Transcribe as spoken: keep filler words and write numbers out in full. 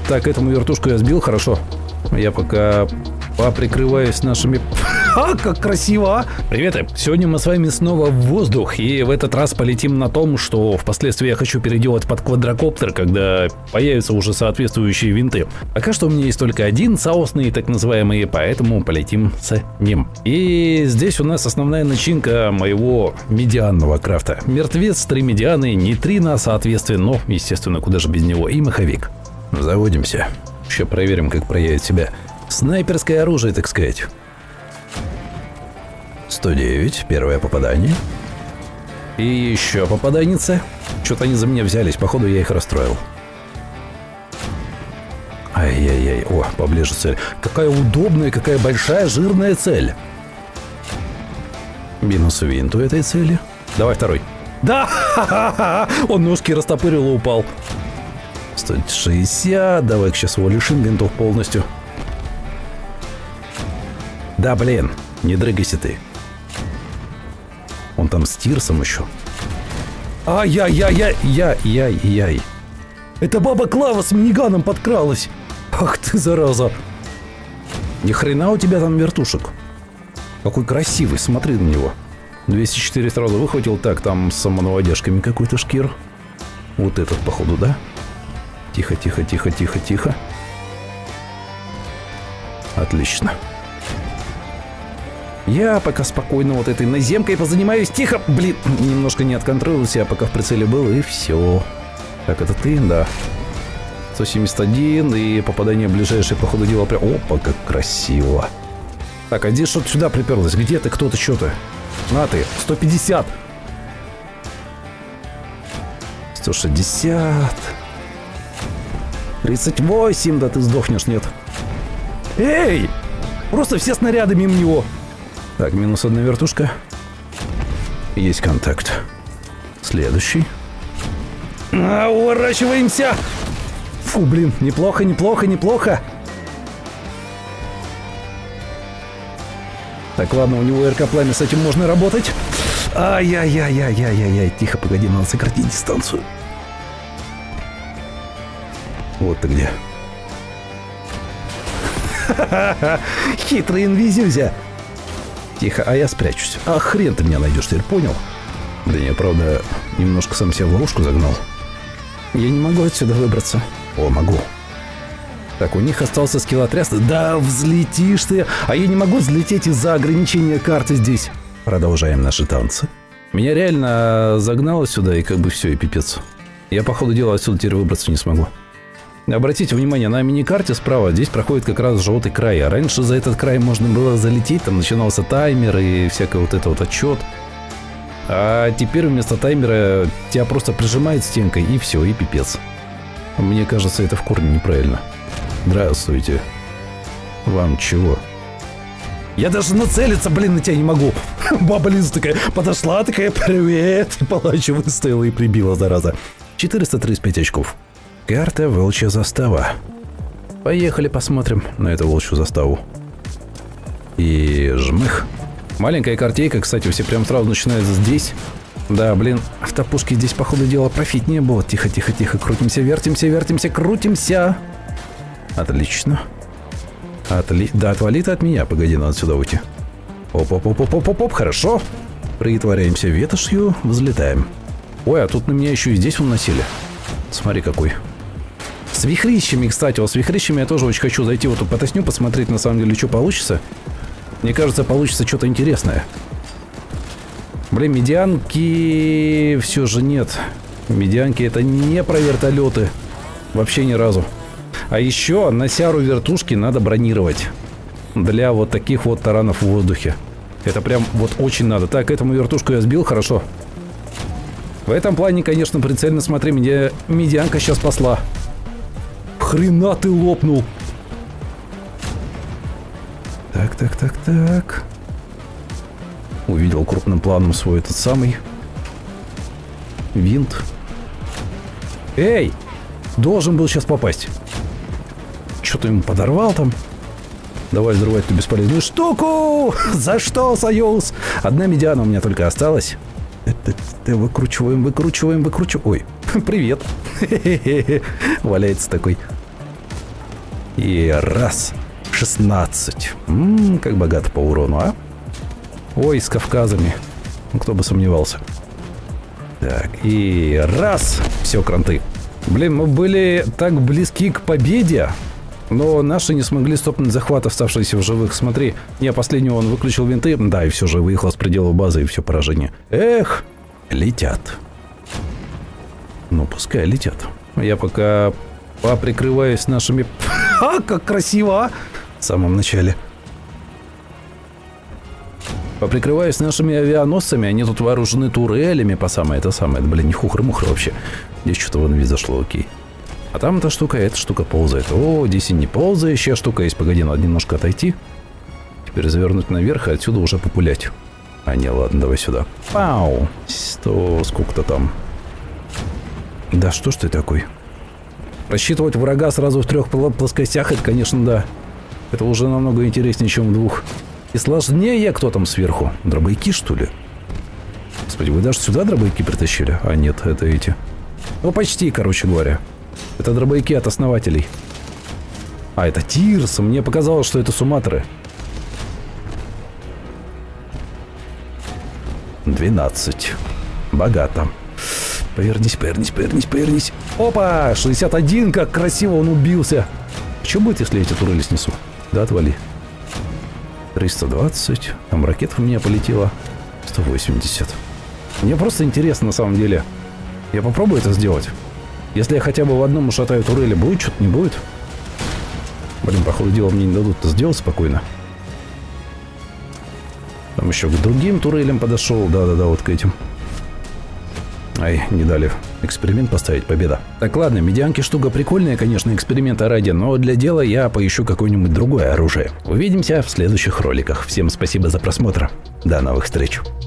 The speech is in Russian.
Так, этому вертушку я сбил, хорошо. Я пока поприкрываюсь нашими... А, как красиво, а! Привет, сегодня мы с вами снова в воздух, и в этот раз полетим на том, что впоследствии я хочу переделать под квадрокоптер, когда появятся уже соответствующие винты. Пока что у меня есть только один соосный, так называемый, поэтому полетим с ним. И здесь у нас основная начинка моего медианного крафта. Мертвец, три медианы, нейтрино, соответственно, но, естественно, куда же без него, и маховик. Заводимся. Еще проверим, как проявит себя снайперское оружие, так сказать. сто девять, первое попадание. И еще попаданница. Что-то они за меня взялись, походу я их расстроил. Ай-яй-яй, о, поближе цель. Какая удобная, какая большая, жирная цель. Минус винт у этой цели. Давай второй. Да, он ножки растопырил и упал. сто шестьдесят, давай-ка сейчас его лишим винтов полностью. Да, блин, не дрыгайся ты. Он там с тирсом еще. Ай-яй-яй-яй-яй-яй. Это баба Клава с миниганом подкралась. Ах ты, зараза. Ни хрена у тебя там вертушек. Какой красивый, смотри на него. двести четыре сразу выхватил. Так, там с самонаводяшками какой-то шкир. Вот этот, походу, да? Тихо, тихо, тихо, тихо, тихо. Отлично. Я пока спокойно вот этой наземкой позанимаюсь. Тихо, блин, немножко не отконтролился, я пока в прицеле был, и все. Так, это ты, да. сто семьдесят один, и попадание ближайшее, по ходу дела, прям... Опа, как красиво. Так, а здесь что-то сюда приперлось? Где ты, кто-то, что-то? На ты, сто пятьдесят. сто шестьдесят. тридцать восемь, да ты сдохнешь, нет. Эй! Просто все снаряды мимо него. Так, минус одна вертушка. Есть контакт. Следующий. А, уворачиваемся! Фу, блин, неплохо, неплохо, неплохо. Так, ладно, у него РК-пламя, с этим можно работать. Ай-яй-яй-яй-яй-яй-яй. Тихо, погоди, надо сократить дистанцию. Вот ты где. Хитрый инвизюзя. Тихо, а я спрячусь. А хрен ты меня найдешь, теперь понял? Да не, правда, немножко сам себя в ловушку загнал. Я не могу отсюда выбраться. О, могу. Так, у них остался скиллотряс. Да взлетишь ты. А я не могу взлететь из-за ограничения карты здесь. Продолжаем наши танцы. Меня реально загнало сюда, и как бы все, и пипец. Я, по ходу дела, отсюда теперь выбраться не смогу. Обратите внимание, на миникарте справа здесь проходит как раз желтый край. А раньше за этот край можно было залететь, там начинался таймер и всякое вот это вот отчет. А теперь вместо таймера тебя просто прижимает стенкой, и все, и пипец. Мне кажется, это в корне неправильно. Здравствуйте. Вам чего? Я даже нацелиться, блин, на тебя не могу. Баба Лиза такая подошла, такая привет. И палачу выставила и прибила, зараза. четыреста тридцать пять очков. Карта Волчья застава. Поехали посмотрим на эту волчью заставу. И жмых. Маленькая картейка, кстати, все прям сразу начинают здесь. Да, блин, автопушки здесь, по ходу дела, профит не было. Тихо, тихо, тихо, крутимся, вертимся, вертимся, крутимся. Отлично. Отли... Да, отвали ты от меня, погоди, надо сюда уйти. Оп-оп-оп-оп-оп-оп, хорошо. Притворяемся ветошью, взлетаем. Ой, а тут на меня еще и здесь уносили. Смотри какой. С вихрищами, кстати, вот с вихрищами я тоже очень хочу зайти в эту потосню, посмотреть на самом деле, что получится. Мне кажется, получится что-то интересное. Блин, медианки все же нет. Медианки это не про вертолеты. Вообще ни разу. А еще на сяру вертушки надо бронировать. Для вот таких вот таранов в воздухе. Это прям вот очень надо. Так, этому вертушку я сбил, хорошо. В этом плане, конечно, прицельно смотри, меня медианка сейчас спасла. Хрена ты лопнул. Так, так, так, так. Увидел крупным планом свой этот самый винт. Эй! Должен был сейчас попасть. Что-то ему подорвал там. Давай взрывать эту бесполезную штуку. За что, Союз? Одна медиана у меня только осталась. Это выкручиваем, выкручиваем, выкручиваем. Ой, привет. Валяется такой. И раз. шестнадцать. Ммм, как богато по урону, а? Ой, с Кавказами. Ну, кто бы сомневался. Так, и раз. Все, кранты. Блин, мы были так близки к победе. Но наши не смогли стопнуть захват, оставшиеся в живых. Смотри, я последнего он выключил винты. Да, и все же выехал с пределов базы, и все поражение. Эх, летят. Ну, пускай летят. Я пока поприкрываюсь нашими... А, как красиво, а! В самом начале. Поприкрываюсь нашими авианосцами. Они тут вооружены турелями по самое это самое. Блин, не хухры-мухры вообще. Здесь что-то вон вид зашло, окей. А там эта штука, эта штука ползает. О, здесь и не ползающая штука есть. Погоди, надо немножко отойти. Теперь завернуть наверх и отсюда уже популять. А не, ладно, давай сюда. Пау! Сто... Сколько-то там. Да что ж ты такой? Рассчитывать врага сразу в трех плоскостях, это, конечно, да. Это уже намного интереснее, чем в двух. И сложнее. Кто там сверху? Дробовики, что ли? Господи, вы даже сюда дробовики притащили? А нет, это эти. Ну, почти, короче говоря. Это дробовики от основателей. А, это Тирс. Мне показалось, что это Суматры. двенадцать. Богато. Повернись, повернись, повернись, повернись. Опа! шестьдесят один, как красиво он убился. Что будет, если я эти турели снесу? Да, отвали. триста двадцать. Там ракета в меня полетела. сто восемьдесят. Мне просто интересно, на самом деле. Я попробую это сделать. Если я хотя бы в одном ушатаю турели, будет что-то, не будет? Блин, походу дела мне не дадут это сделать спокойно. Там еще к другим турелям подошел. Да-да-да, вот к этим. Ай, не дали эксперимент поставить, победа. Так, ладно, медианки штука прикольная, конечно, эксперимента ради, но для дела я поищу какое-нибудь другое оружие. Увидимся в следующих роликах. Всем спасибо за просмотр. До новых встреч.